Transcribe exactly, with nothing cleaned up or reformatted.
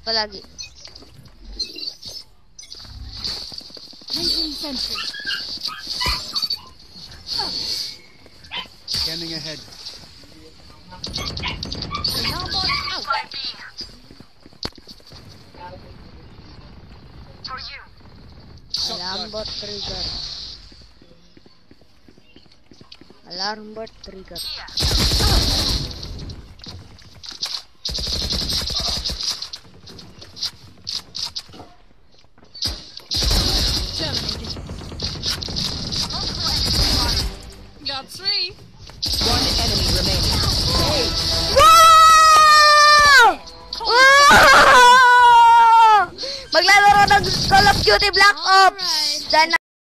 palagi. Scanning ahead. Alarm bot trigger. Alarm bot trigger. Got three. One enemy remaining. Wow! Wow! Maglalaro ng Call of Duty Black